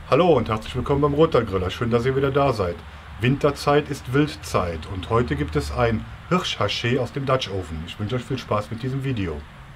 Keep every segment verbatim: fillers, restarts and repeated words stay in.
Hallo und herzlich willkommen beim Rothaargriller. Schön, dass ihr wieder da seid. Winterzeit ist Wildzeit und heute gibt es ein Hirschhaché aus dem Dutch Oven. Ich wünsche euch viel Spaß mit diesem Video.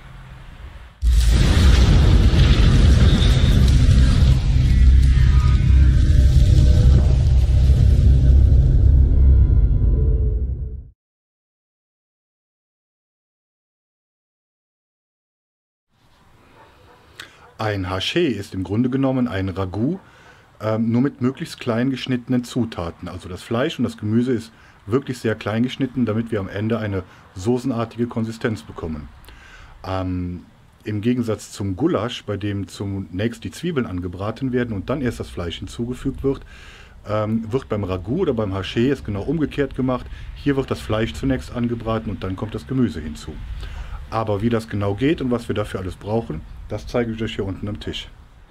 Ein Haché ist im Grunde genommen ein Ragout, ähm, nur mit möglichst klein geschnittenen Zutaten. Also das Fleisch und das Gemüse ist wirklich sehr klein geschnitten, damit wir am Ende eine soßenartige Konsistenz bekommen. Ähm, Im Gegensatz zum Gulasch, bei dem zunächst die Zwiebeln angebraten werden und dann erst das Fleisch hinzugefügt wird, ähm, wird beim Ragout oder beim Haché es genau umgekehrt gemacht. Hier wird das Fleisch zunächst angebraten und dann kommt das Gemüse hinzu. Aber wie das genau geht und was wir dafür alles brauchen, das zeige ich euch hier unten am Tisch.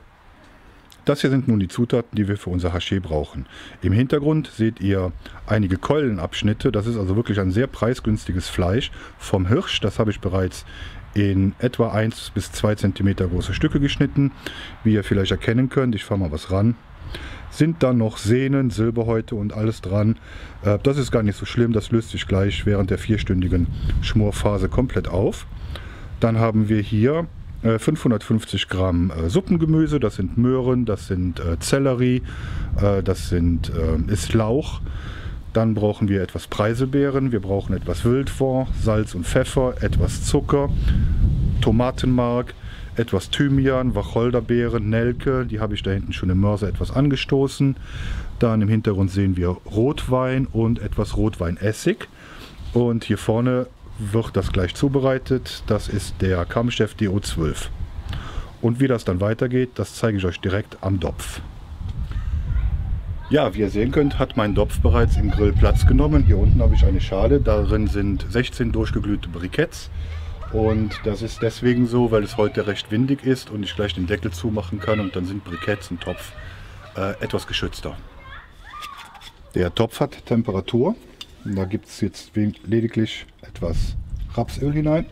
Das hier sind nun die Zutaten, die wir für unser Haché brauchen. Im Hintergrund seht ihr einige Keulenabschnitte. Das ist also wirklich ein sehr preisgünstiges Fleisch vom Hirsch. Das habe ich bereits in etwa eins bis zwei Zentimeter große Stücke geschnitten. Wie ihr vielleicht erkennen könnt, ich fahre mal was ran, sind dann noch Sehnen, Silberhäute und alles dran. Das ist gar nicht so schlimm, das löst sich gleich während der vierstündigen Schmorphase komplett auf. Dann haben wir hier fünfhundertfünfzig Gramm Suppengemüse, das sind Möhren, das sind Sellerie, das sind, ist Lauch. Dann brauchen wir etwas Preiselbeeren, wir brauchen etwas Wildfond, Salz und Pfeffer, etwas Zucker, Tomatenmark, etwas Thymian, Wacholderbeeren, Nelke, die habe ich da hinten schon im Mörser etwas angestoßen. Dann im Hintergrund sehen wir Rotwein und etwas Rotweinessig. Und hier vorne wird das gleich zubereitet. Das ist der Kammchef D O zwölf. Und wie das dann weitergeht, das zeige ich euch direkt am Dopf. Ja, wie ihr sehen könnt, hat mein Dopf bereits im Grill Platz genommen. Hier unten habe ich eine Schale, darin sind sechzehn durchgeglühte Briketts. Und das ist deswegen so, weil es heute recht windig ist und ich gleich den Deckel zumachen kann und dann sind Briketts im Topf äh, etwas geschützter. Der Topf hat Temperatur. Und da gibt es jetzt lediglich etwas Rapsöl hinein.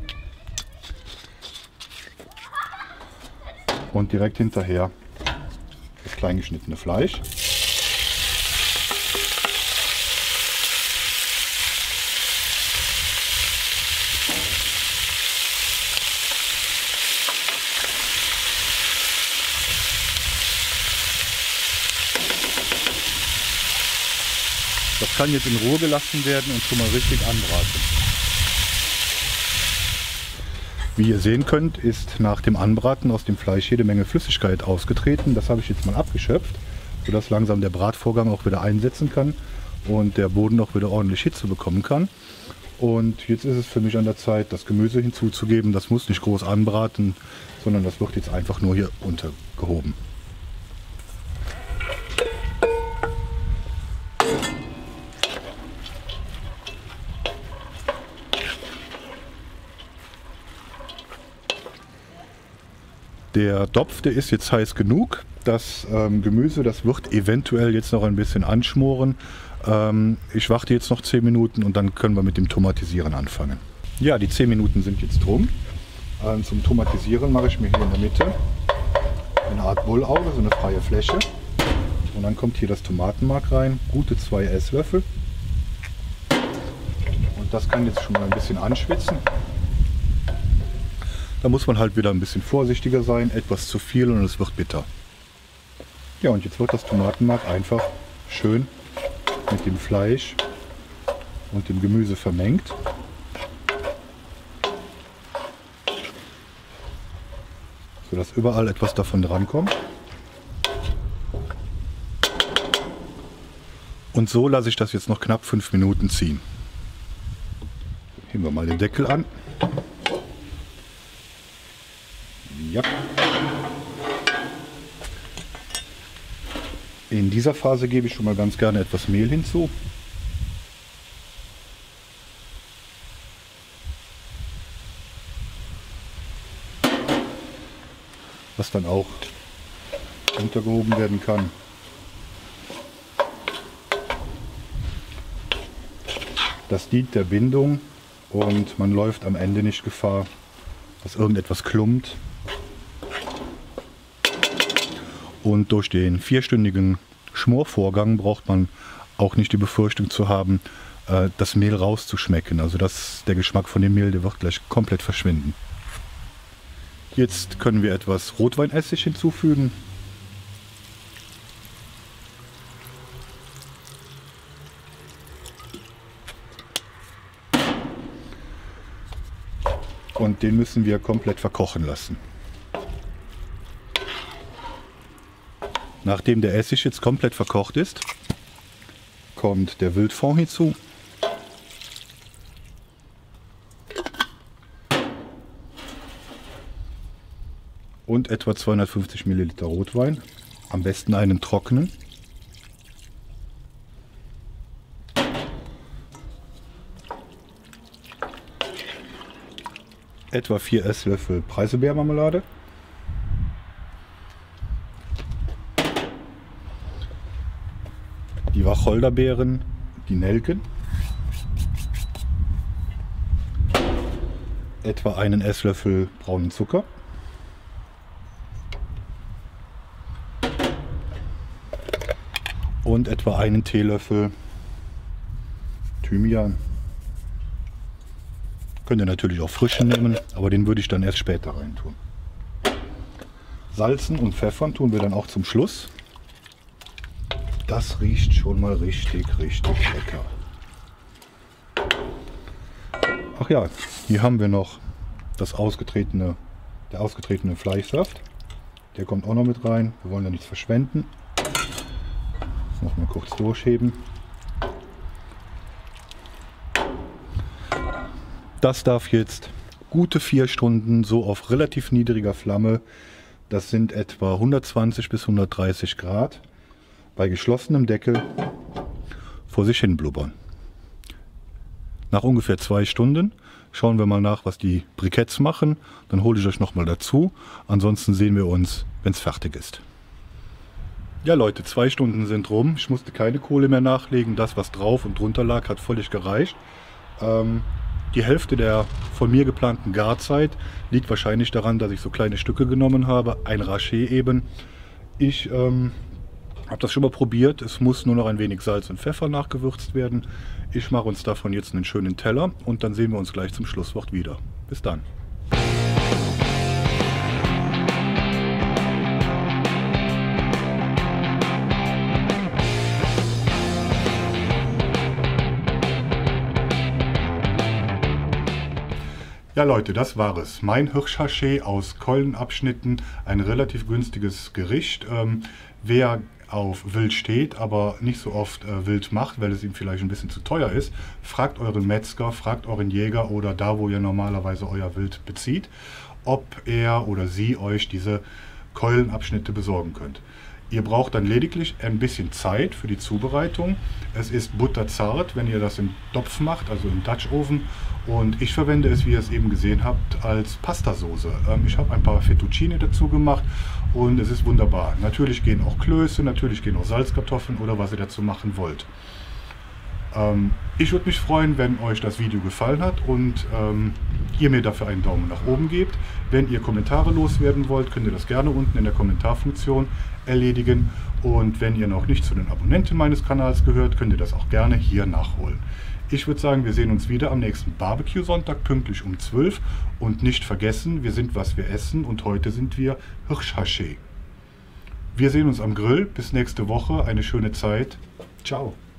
Und direkt hinterher das klein geschnittene Fleisch. Das kann jetzt in Ruhe gelassen werden und schon mal richtig anbraten. Wie ihr sehen könnt, ist nach dem Anbraten aus dem Fleisch jede Menge Flüssigkeit ausgetreten. Das habe ich jetzt mal abgeschöpft, sodass langsam der Bratvorgang auch wieder einsetzen kann und der Boden auch wieder ordentlich Hitze bekommen kann. Und jetzt ist es für mich an der Zeit, das Gemüse hinzuzugeben. Das muss nicht groß anbraten, sondern das wird jetzt einfach nur hier untergehoben. Der Topf, der ist jetzt heiß genug. Das ähm, Gemüse, das wird eventuell jetzt noch ein bisschen anschmoren. Ähm, ich warte jetzt noch zehn Minuten und dann können wir mit dem Tomatisieren anfangen. Ja, die zehn Minuten sind jetzt rum. Ähm, zum Tomatisieren mache ich mir hier in der Mitte eine Art Bullauge, so eine freie Fläche. Und dann kommt hier das Tomatenmark rein, gute zwei Esslöffel. Und das kann jetzt schon mal ein bisschen anschwitzen. Da muss man halt wieder ein bisschen vorsichtiger sein, etwas zu viel und es wird bitter. Ja, und jetzt wird das Tomatenmark einfach schön mit dem Fleisch und dem Gemüse vermengt. Sodass überall etwas davon drankommt. Und so lasse ich das jetzt noch knapp fünf Minuten ziehen. Heben wir mal den Deckel an. Ja. In dieser Phase gebe ich schon mal ganz gerne etwas Mehl hinzu. Was dann auch untergehoben werden kann. Das dient der Bindung und man läuft am Ende nicht Gefahr, dass irgendetwas klumpt. Und durch den vierstündigen Schmorvorgang braucht man auch nicht die Befürchtung zu haben, das Mehl rauszuschmecken. Also das, der Geschmack von dem Mehl, der wird gleich komplett verschwinden. Jetzt können wir etwas Rotweinessig hinzufügen. Und den müssen wir komplett verkochen lassen. Nachdem der Essig jetzt komplett verkocht ist, kommt der Wildfond hinzu. Und etwa zweihundertfünfzig Milliliter Rotwein, am besten einen trockenen. Etwa vier Esslöffel Preiselbeermarmelade. Die Wacholderbeeren, die Nelken. Etwa einen Esslöffel braunen Zucker. Und etwa einen Teelöffel Thymian. Könnt ihr natürlich auch frischen nehmen, aber den würde ich dann erst später rein tun. Salzen und pfeffern tun wir dann auch zum Schluss. Das riecht schon mal richtig, richtig lecker. Ach ja, hier haben wir noch das ausgetretene, der ausgetretene Fleischsaft. Der kommt auch noch mit rein. Wir wollen ja nichts verschwenden. Noch mal kurz durchheben. Das darf jetzt gute vier Stunden so auf relativ niedriger Flamme, das sind etwa hundertzwanzig bis hundertdreißig Grad, bei geschlossenem Deckel vor sich hin blubbern. Nach ungefähr zwei Stunden schauen wir mal nach, was die Briketts machen. Dann hole ich euch noch mal dazu. Ansonsten sehen wir uns, wenn es fertig ist. Ja Leute, zwei Stunden sind rum. Ich musste keine Kohle mehr nachlegen. Das, was drauf und drunter lag, hat völlig gereicht. Ähm, die Hälfte der von mir geplanten Garzeit liegt wahrscheinlich daran, dass ich so kleine Stücke genommen habe. Ein Rachet eben. Ich ähm, habe das schon mal probiert. Es muss nur noch ein wenig Salz und Pfeffer nachgewürzt werden. Ich mache uns davon jetzt einen schönen Teller und dann sehen wir uns gleich zum Schlusswort wieder. Bis dann. Ja Leute, das war es. Mein Hirschhaché aus Keulenabschnitten, ein relativ günstiges Gericht. Ähm, wer auf Wild steht, aber nicht so oft äh, Wild macht, weil es ihm vielleicht ein bisschen zu teuer ist, fragt euren Metzger, fragt euren Jäger oder da, wo ihr normalerweise euer Wild bezieht, ob er oder sie euch diese Keulenabschnitte besorgen könnt. Ihr braucht dann lediglich ein bisschen Zeit für die Zubereitung. Es ist butterzart, wenn ihr das im Topf macht, also im Dutch Oven. Und ich verwende es, wie ihr es eben gesehen habt, als Pastasoße. Ähm, ich habe ein paar Fettuccine dazu gemacht und es ist wunderbar. Natürlich gehen auch Klöße, natürlich gehen auch Salzkartoffeln oder was ihr dazu machen wollt. Ähm, ich würde mich freuen, wenn euch das Video gefallen hat und ähm, ihr mir dafür einen Daumen nach oben gebt. Wenn ihr Kommentare loswerden wollt, könnt ihr das gerne unten in der Kommentarfunktion erledigen. Und wenn ihr noch nicht zu den Abonnenten meines Kanals gehört, könnt ihr das auch gerne hier nachholen. Ich würde sagen, wir sehen uns wieder am nächsten Barbecue-Sonntag pünktlich um zwölf. Und nicht vergessen, wir sind, was wir essen und heute sind wir Hirschhaché. Wir sehen uns am Grill. Bis nächste Woche. Eine schöne Zeit. Ciao.